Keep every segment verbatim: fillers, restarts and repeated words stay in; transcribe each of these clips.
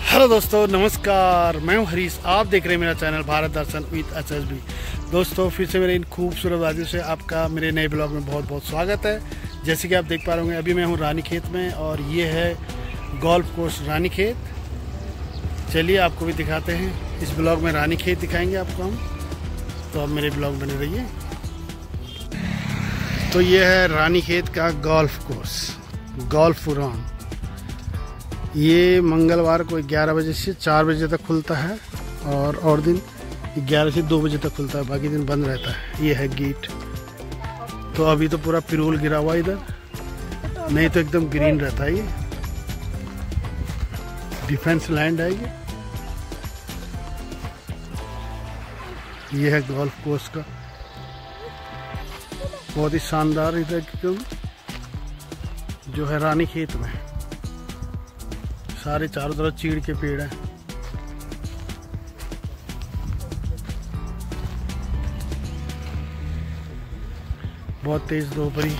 Hello दोस्तों, नमस्कार। मैं हूं हरीश। आप देख रहे हैं मेरा channel Bharat Darshan with H S B. दोस्तों, फिर से मेरे इन खूबसूरत वादियों से आपका मेरे नए ब्लॉग में बहुत बहुत स्वागत है। जैसे कि आप देख पा रहे होंगे, अभी मैं हूं रानीखेत में और ये है गोल्फ कोर्स रानीखेत। चलिए आपको भी दिखाते हैं। इस ब्लॉग में रानीखेत दिखाएंगे आपको हम, तो आप मेरे ब्लॉग बने रहिए। तो ये है रानीखेत का गोल्फ कोर्स, गोल्फ ग्राउंड। ये मंगलवार को ग्यारह बजे से चार बजे तक खुलता है और और दिन ग्यारह से दो बजे तक खुलता है, बाकी दिन बंद रहता है। ये है गेट। तो अभी तो पूरा पिरूल गिरा हुआ इधर, नहीं तो एकदम ग्रीन रहता है। ये डिफेंस लैंड है। ये ये है गोल्फ कोर्स का, बहुत ही शानदार इधर एकदम जो है रानीखेत में। सारे चारों तरफ चीड़ के पेड़ हैं। बहुत तेज दोपहरी,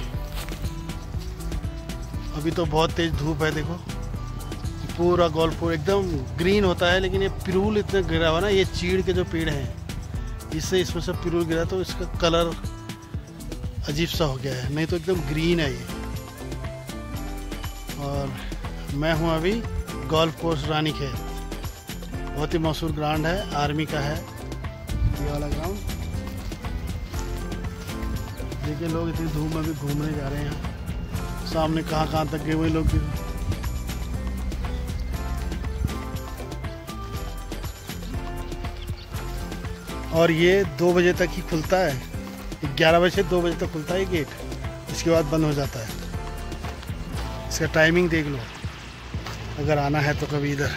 अभी तो बहुत तेज धूप है। देखो पूरा गोल्फ कोर्स एकदम ग्रीन होता है, लेकिन ये पिरूल इतना गिरा हुआ ना, ये चीड़ के जो पेड़ हैं इससे इसमें सब पिरूल गिरा, तो इसका कलर अजीब सा हो गया है, नहीं तो एकदम ग्रीन है ये। और मैं हूँ अभी गोल्फ कोर्स रानीखेत। बहुत ही मशहूर ग्राउंड है, आर्मी का है ये वाला ग्राउंड। देखिए लोग इतनी धूप में भी घूमने जा रहे हैं। सामने कहाँ कहाँ तक गए हुए लोग भी। और ये दो बजे तक ही खुलता है, ग्यारह बजे से दो बजे तक खुलता है गेट, इसके बाद बंद हो जाता है। इसका टाइमिंग देख लो, अगर आना है तो कभी इधर।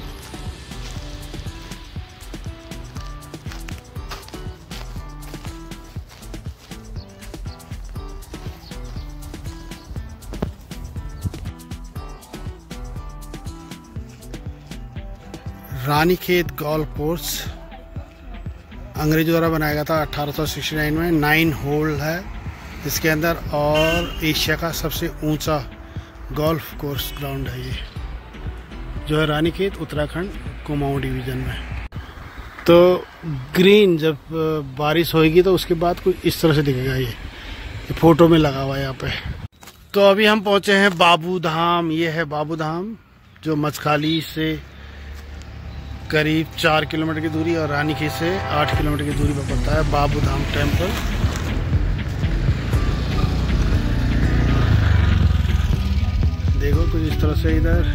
रानीखेत गोल्फ कोर्स अंग्रेजों द्वारा बनाया गया था अठारह सौ उनहत्तर में। नाइन होल है इसके अंदर और एशिया का सबसे ऊंचा गोल्फ कोर्स ग्राउंड है ये, जो है रानीखेत उत्तराखंड कुमाऊं डिवीजन में। तो ग्रीन जब बारिश होएगी तो उसके बाद कुछ इस तरह से दिखेगा। ये, ये फोटो में लगा हुआ है यहाँ पे। तो अभी हम पहुंचे हैं बाबू धाम। ये है बाबू धाम, जो मचखाली से करीब चार किलोमीटर की दूरी और रानीखेत से आठ किलोमीटर की दूरी पर पड़ता है बाबू धाम टेम्पल। देखो कुछ इस तरह से इधर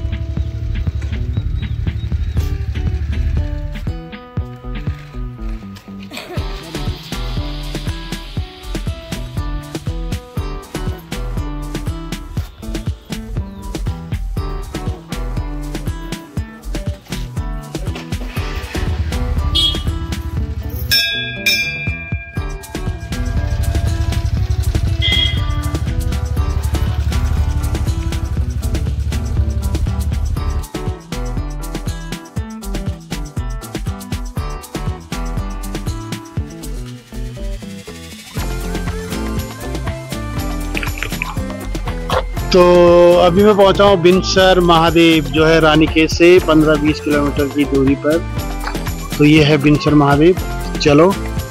तो अभी मैं पहुंचा हूँ बिनसर महादेव, जो है रानीखेत से पंद्रह बीस किलोमीटर की दूरी पर। तो ये है बिनसर महादेव। चलो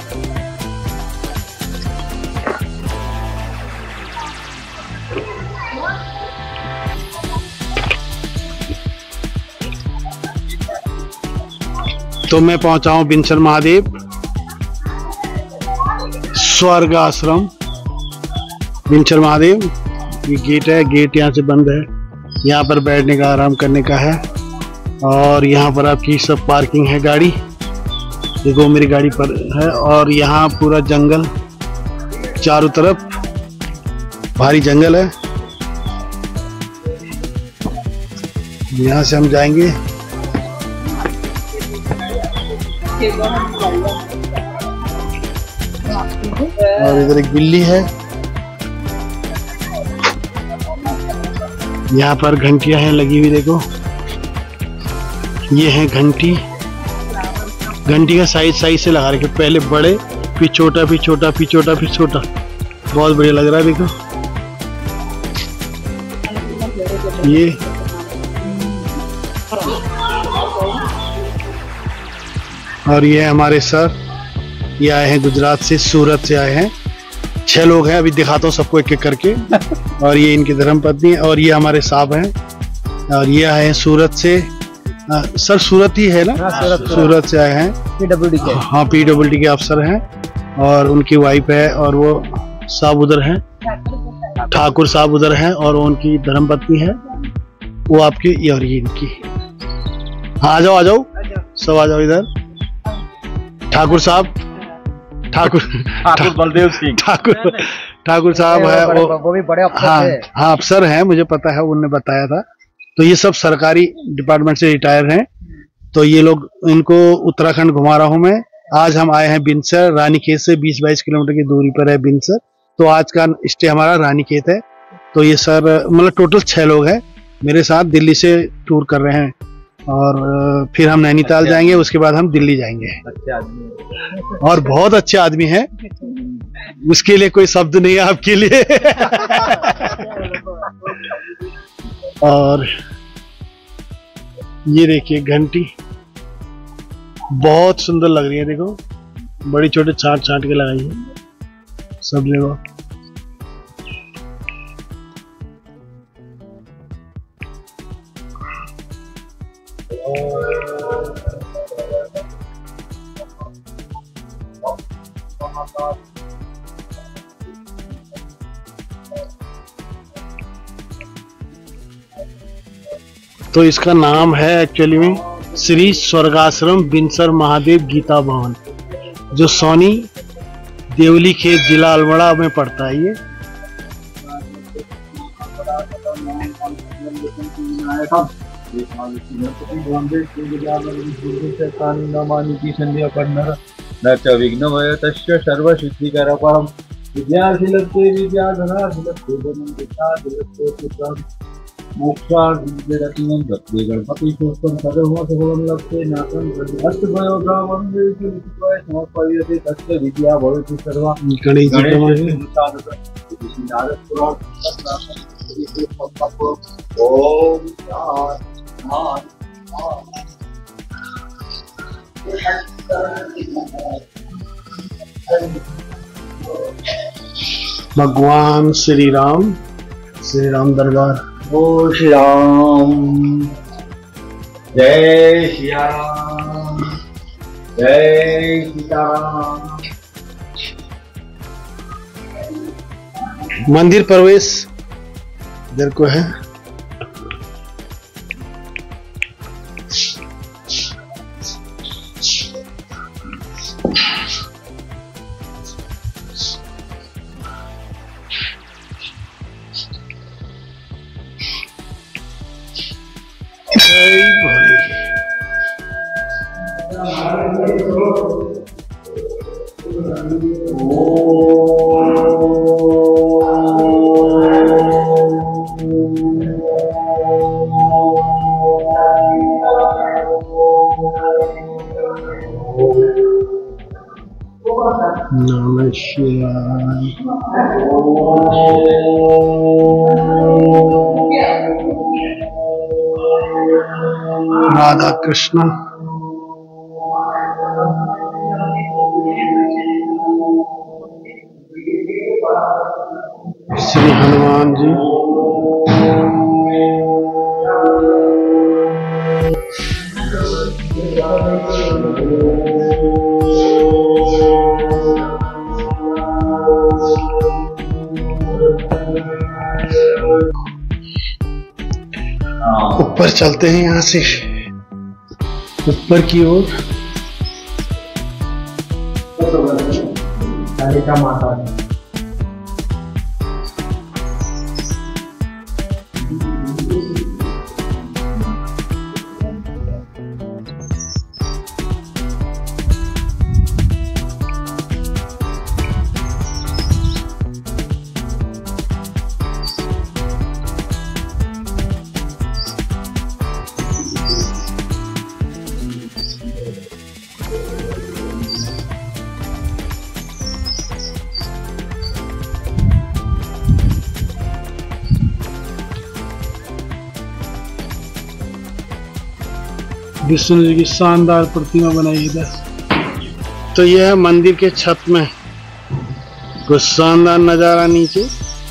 तो मैं पहुंचा हूँ बिनसर महादेव स्वर्ग आश्रम। बिनसर महादेव ये गेट है, गेट यहाँ से बंद है। यहाँ पर बैठने का, आराम करने का है। और यहाँ पर आपकी सब पार्किंग है गाड़ी। देखो मेरी गाड़ी पर है। और यहाँ पूरा जंगल, चारों तरफ भारी जंगल है। यहाँ से हम जाएंगे। और इधर एक बिल्ली है। यहाँ पर घंटियां हैं लगी हुई, देखो ये है घंटी। घंटी का साइज साइज से लगा रखे, पहले बड़े, फिर छोटा, फिर छोटा, फिर छोटा, फिर छोटा। बहुत बढ़िया लग रहा है। देखो ये और ये हमारे सर, ये आए हैं गुजरात से, सूरत से आए हैं। छह लोग हैं, अभी दिखाता हूँ सबको एक एक करके। और ये इनकी धर्मपत्नी, और ये हमारे साहब हैं, और ये आए हैं सूरत से। आ, सर सूरत ही है ना? हाँ, सूरत, सूरत से आए हैं, पीडब्ल्यूडी के। हाँ पीडब्ल्यूडी के अफसर हैं, और उनकी वाइफ है, और वो साहब उधर हैं, ठाकुर साहब उधर हैं, और वो उनकी धर्मपत्नी है, वो आपकी, और ये इनकी। हाँ आ जाओ आ जाओ सब आ जाओ इधर। ठाकुर साहब, ठाकुर ठाकुर बलदेव सिंह ठाकुर ठाकुर साहब है वो, वो भी बड़े अफसर हाँ थे। हाँ अफसर हैं, मुझे पता है, उन्होंने बताया था। तो ये सब सरकारी डिपार्टमेंट से रिटायर हैं। तो ये लोग, इनको उत्तराखंड घुमा रहा हूँ मैं। आज हम आए हैं बिनसर, रानीखेत से बीस बाईस किलोमीटर की दूरी पर है बिनसर। तो आज का स्टे हमारा रानीखेत है। तो ये सर, मतलब टोटल छह लोग हैं मेरे साथ, दिल्ली से टूर कर रहे हैं, और फिर हम नैनीताल जाएंगे, उसके बाद हम दिल्ली जाएंगे। अच्छे आदमी, और बहुत अच्छे आदमी हैं, उसके लिए कोई शब्द नहीं है आपके लिए। और ये देखिए घंटी, बहुत सुंदर लग रही है, देखो बड़ी छोटे छाट छाट के लगाई है सब जगह। तो इसका नाम है एक्चुअली में श्री स्वर्गाश्रम बिनसर महादेव गीता भवन, जो सोनी देवली खेत जिला अल्मोड़ा में पड़ता है। ये विघ्नमय तस्य सर्व सिद्धिकर परम विद्याशीलते विद्याधनाशीलते विद्याशीलते मोक्षार्थिरतिनं भक्ति गणपति पुष्पं सर्वं सर्वं लभते नासं अष्टभयोग्रामं विलिखित्वा समर्पयते तस्य विद्या भवति सर्वा। गणेश जी का भगवान श्री राम, श्री राम दरबार। ओ श्री राम, जय श्री राम, जय सीताराम। मंदिर प्रवेश इधर को है। नमः शिवाय। राधा कृष्ण। श्री हनुमान जी। ऊपर चलते हैं, यहाँ से ऊपर की ओर। कालिका माता विष्णु जी की शानदार प्रतिमा बनाई इधर। तो यह है मंदिर के छत में कुछ शानदार नजारा नीचे।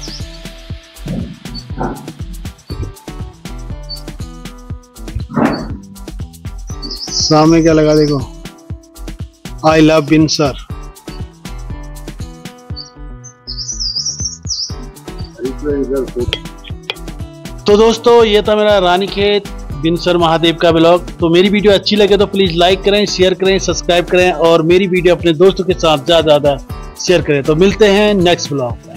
सामने क्या लगा देखो, आई लव बिनसर। तो दोस्तों ये था मेरा रानीखेत बिनसर महादेव का ब्लॉग। तो मेरी वीडियो अच्छी लगे तो प्लीज लाइक करें, शेयर करें, सब्सक्राइब करें और मेरी वीडियो अपने दोस्तों के साथ ज्यादा ज्यादा शेयर करें। तो मिलते हैं नेक्स्ट ब्लॉग।